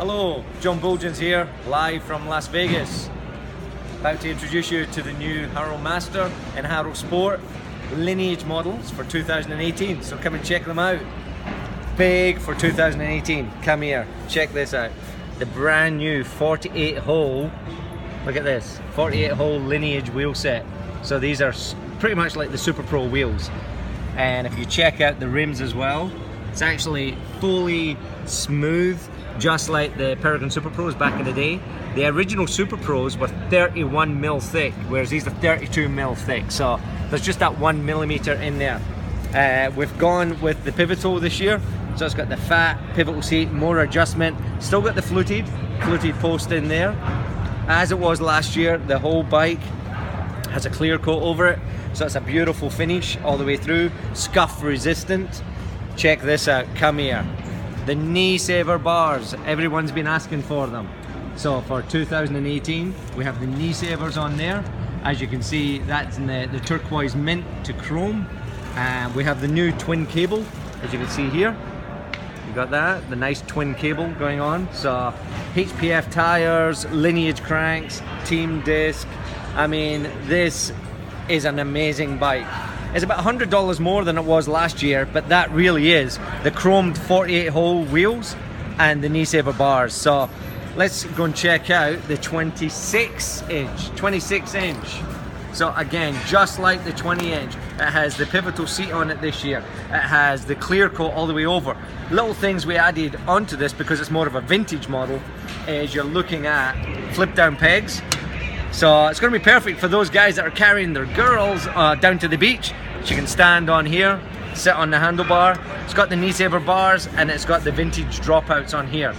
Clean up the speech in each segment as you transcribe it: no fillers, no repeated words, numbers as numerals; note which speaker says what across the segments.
Speaker 1: Hello, John Bulgens here, live from Las Vegas. About to introduce you to the new Harrow Master and Harrow Sport Lineage models for 2018, so come and check them out. Big for 2018, come here, check this out. The brand new 48 hole, look at this, 48 hole Lineage wheel set. So these are pretty much like the Super Pro wheels. And if you check out the rims as well, it's actually fully smooth, just like the Peregrine Super Pros back in the day. The original Super Pros were 31mm thick, whereas these are 32mm thick. So there's just that 1mm in there. We've gone with the pivotal this year. So it's got the fat pivotal seat, more adjustment. Still got the fluted post in there. As it was last year, the whole bike has a clear coat over it. So it's a beautiful finish all the way through. Scuff resistant. Check this out, come here. The knee saver bars, everyone's been asking for them. So for 2018, we have the knee savers on there. As you can see, that's in the turquoise mint to chrome. And we have the new twin cable, as you can see here. You got that, the nice twin cable going on. So HPF tires, Lineage cranks, team disc. I mean, this is an amazing bike. It's about $100 more than it was last year, but that really is the chromed 48 hole wheels and the knee saver bars. So let's go and check out the 26 inch. So again, just like the 20 inch, it has the pivotal seat on it this year. It has the clear coat all the way over. Little things we added onto this because it's more of a vintage model is you're looking at flip down pegs. So it's going to be perfect for those guys that are carrying their girls down to the beach. She can stand on here, sit on the handlebar. It's got the knee saver bars and it's got the vintage dropouts on here.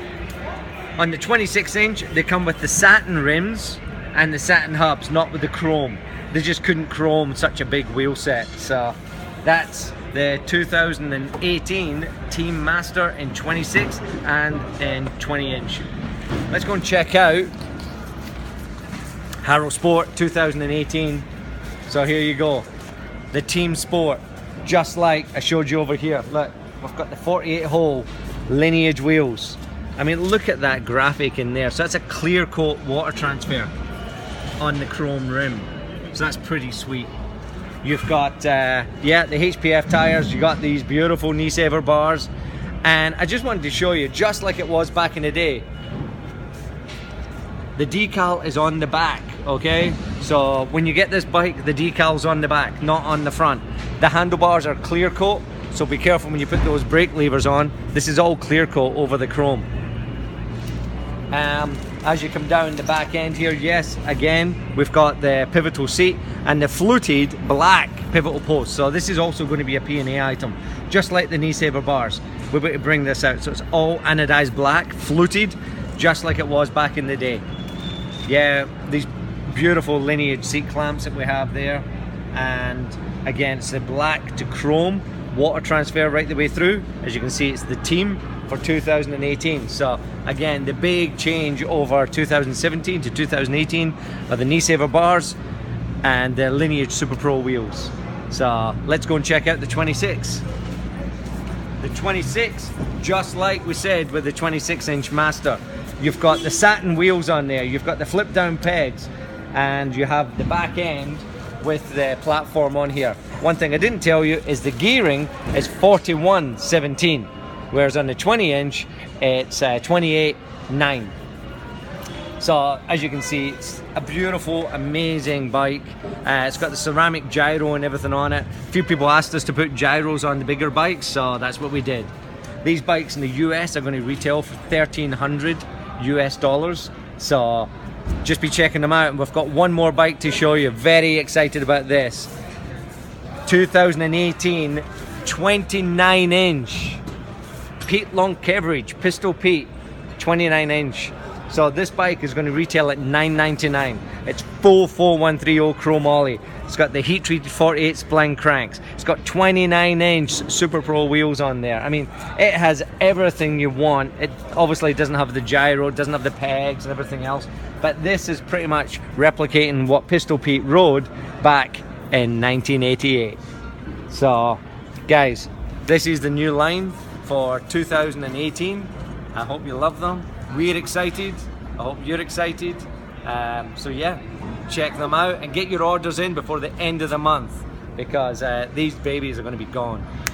Speaker 1: On the 26 inch, they come with the satin rims and the satin hubs, not with the chrome. They just couldn't chrome such a big wheel set. So that's the 2018 Team Master in 26 and in 20 inch. Let's go and check out Harrow Sport 2018. So here you go, the Team Sport, just like I showed you over here. Look, we've got the 48 hole Lineage wheels. I mean, look at that graphic in there. So that's a clear coat water transfer on the chrome rim. So that's pretty sweet. You've got yeah, the HPF tires. You got these beautiful knee saver bars, and I just wanted to show you, just like it was back in the day, the decal is on the back, okay? So when you get this bike, the decal's on the back, not on the front. The handlebars are clear coat, so be careful when you put those brake levers on. This is all clear coat over the chrome. As you come down the back end here, yes, again, we've got the pivotal seat and the fluted black pivotal post. So this is also going to be a P&A item, just like the knee saver bars. We're going to bring this out. So it's all anodized black, fluted, just like it was back in the day. Yeah, these beautiful Lineage seat clamps that we have there, and again, it's the black to chrome water transfer right the way through. As you can see, it's the Team for 2018. So again, the big change over 2017 to 2018 are the knee saver bars and the Lineage Super Pro wheels. So let's go and check out the 26. The 26, just like we said with the 26 inch Master, you've got the satin wheels on there, you've got the flip down pegs, and you have the back end with the platform on here. One thing I didn't tell you is the gearing is 41/17, whereas on the 20 inch it's 28/9. So as you can see, it's a beautiful, amazing bike. It's got the ceramic gyro and everything on it. A few people asked us to put gyros on the bigger bikes, so that's what we did. These bikes in the US are going to retail for $1,300 US. So just be checking them out. And we've got one more bike to show you. Very excited about this. 2018 29 inch Pete Longkevridge Pistol Pete 29 inch. So this bike is going to retail at $999. It's full 4130 chrome ollie. It's got the heat treated 48 spline cranks. It's got 29 inch Super Pro wheels on there. I mean, it has everything you want. It obviously doesn't have the gyro, it doesn't have the pegs and everything else, but this is pretty much replicating what Pistol Pete rode back in 1988. So guys, this is the new line for 2018. I hope you love them. We're excited. I hope you're excited. So yeah, check them out and get your orders in before the end of the month, because these babies are going to be gone.